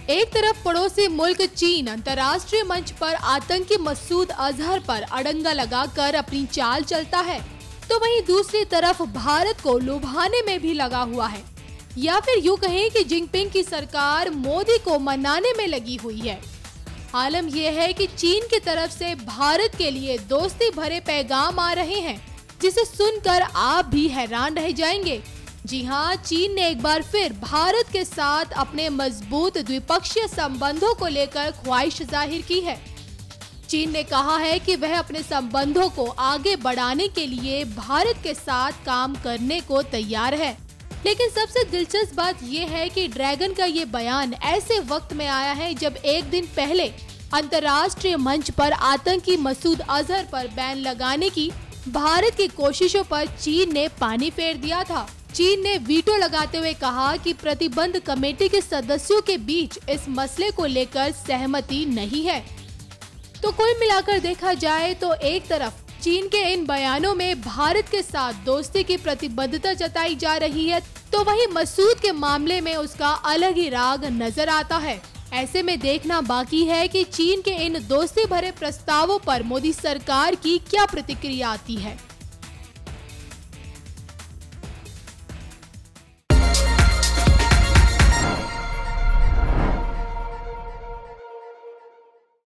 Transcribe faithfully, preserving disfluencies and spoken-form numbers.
एक तरफ पड़ोसी मुल्क चीन अंतर्राष्ट्रीय मंच पर आतंकी मसूद अजहर पर अड़ंगा लगाकर अपनी चाल चलता है, तो वहीं दूसरी तरफ भारत को लुभाने में भी लगा हुआ है, या फिर यूँ कहें कि जिनपिंग की सरकार मोदी को मनाने में लगी हुई है। आलम यह है कि चीन की तरफ से भारत के लिए दोस्ती भरे पैगाम आ रहे हैं, जिसे सुनकर आप भी हैरान रह जाएंगे। जी हाँ, चीन ने एक बार फिर भारत के साथ अपने मजबूत द्विपक्षीय संबंधों को लेकर ख्वाहिश जाहिर की है। चीन ने कहा है कि वह अपने संबंधों को आगे बढ़ाने के लिए भारत के साथ काम करने को तैयार है। लेकिन सबसे दिलचस्प बात यह है कि ड्रैगन का ये बयान ऐसे वक्त में आया है जब एक दिन पहले अंतर्राष्ट्रीय मंच पर आतंकी मसूद अजहर पर बैन लगाने की भारत की कोशिशों पर चीन ने पानी फेर दिया था। चीन ने वीटो लगाते हुए कहा कि प्रतिबंध कमेटी के सदस्यों के बीच इस मसले को लेकर सहमति नहीं है। तो कुल मिलाकर देखा जाए तो एक तरफ चीन के इन बयानों में भारत के साथ दोस्ती की प्रतिबद्धता जताई जा रही है, तो वहीं मसूद के मामले में उसका अलग ही राग नजर आता है। ऐसे में देखना बाकी है कि चीन के इन दोस्ती भरे प्रस्तावों पर मोदी सरकार की क्या प्रतिक्रिया आती है।